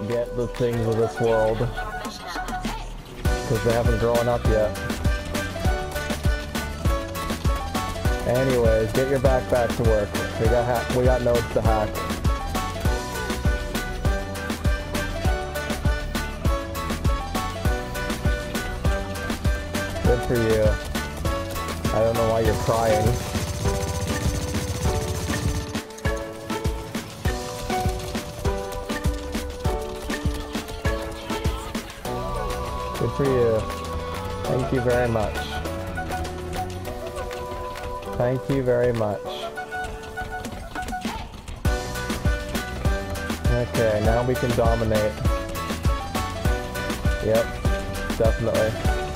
get the things of this world. Because they haven't grown up yet. Anyways, get your back to work. We got nodes to hack. Good for you. I don't know why you're crying. Good for you. Thank you very much. Thank you very much. Okay, now we can dominate. Yep, definitely.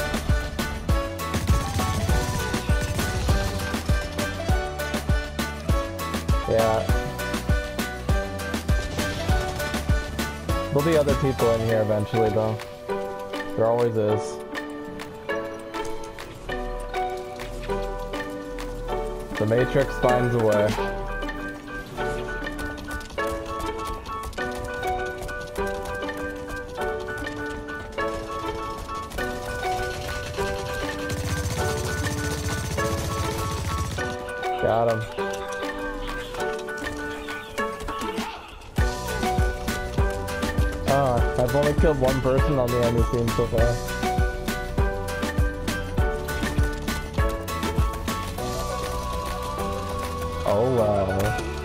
Yeah. There'll be other people in here eventually, though. There always is. The Matrix finds a way. Got him. I've only killed one person on the enemy team so far. Oh wow.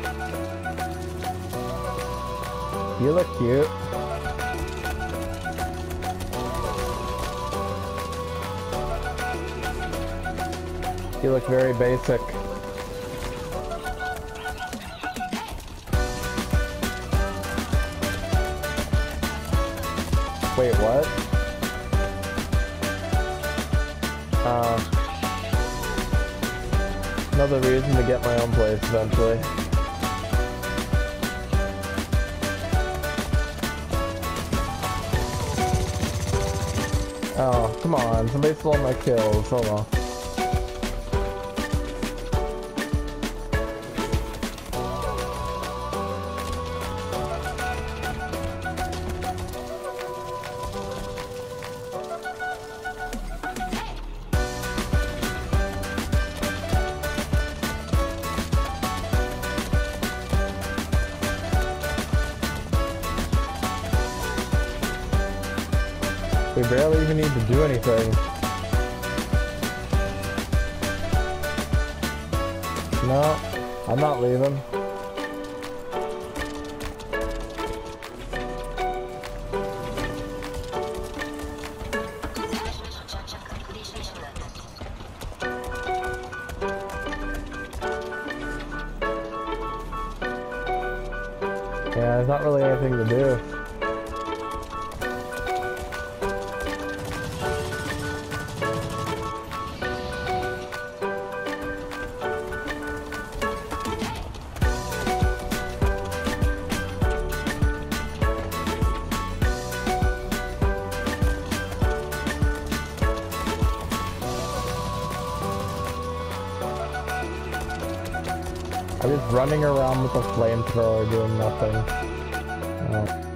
You look cute. You look very basic. Wait, what? Another reason to get my own place eventually. Oh, come on. Somebody stole my kills. Hold on. We barely even need to do anything. No, I'm not leaving. Yeah, there's not really anything to do. I'm just running around with a flamethrower doing nothing. Oh.